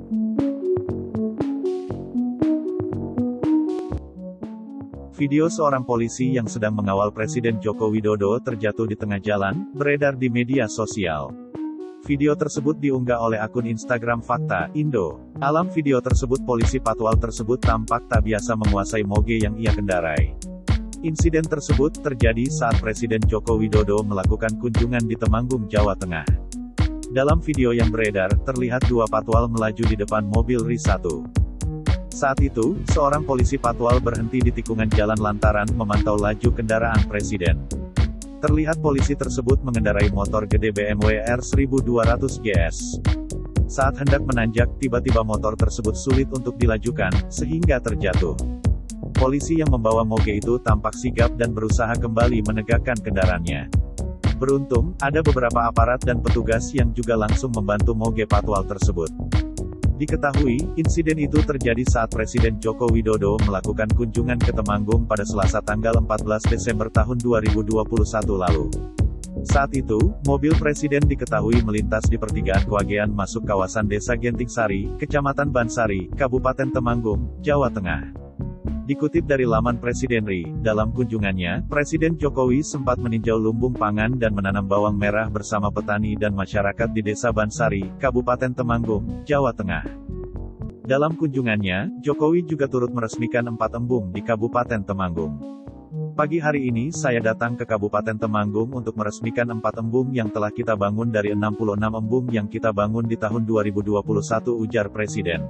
Video seorang polisi yang sedang mengawal Presiden Joko Widodo terjatuh di tengah jalan, beredar di media sosial. Video tersebut diunggah oleh akun Instagram Fakta Indo. Dalam video tersebut polisi patwal tersebut tampak tak biasa menguasai moge yang ia kendarai. Insiden tersebut terjadi saat Presiden Joko Widodo melakukan kunjungan di Temanggung, Jawa Tengah. Dalam video yang beredar, terlihat dua patwal melaju di depan mobil RI1. Saat itu, seorang polisi patwal berhenti di tikungan jalan lantaran memantau laju kendaraan Presiden. Terlihat polisi tersebut mengendarai motor gede BMW R1200 GS. Saat hendak menanjak, tiba-tiba motor tersebut sulit untuk dilajukan, sehingga terjatuh. Polisi yang membawa moge itu tampak sigap dan berusaha kembali menegakkan kendaraannya. Beruntung, ada beberapa aparat dan petugas yang juga langsung membantu moge patwal tersebut. Diketahui, insiden itu terjadi saat Presiden Joko Widodo melakukan kunjungan ke Temanggung pada Selasa tanggal 14 Desember tahun 2021 lalu. Saat itu, mobil Presiden diketahui melintas di pertigaan Kewagean masuk kawasan Desa Genting Sari, Kecamatan Bansari, Kabupaten Temanggung, Jawa Tengah. Dikutip dari laman Presiden RI, dalam kunjungannya, Presiden Jokowi sempat meninjau lumbung pangan dan menanam bawang merah bersama petani dan masyarakat di Desa Bansari, Kabupaten Temanggung, Jawa Tengah. Dalam kunjungannya, Jokowi juga turut meresmikan 4 embung di Kabupaten Temanggung. Pagi hari ini saya datang ke Kabupaten Temanggung untuk meresmikan 4 embung yang telah kita bangun dari 66 embung yang kita bangun di tahun 2021, ujar Presiden.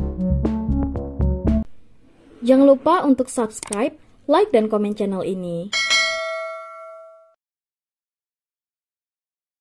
Jangan lupa untuk subscribe, like, dan komen channel ini.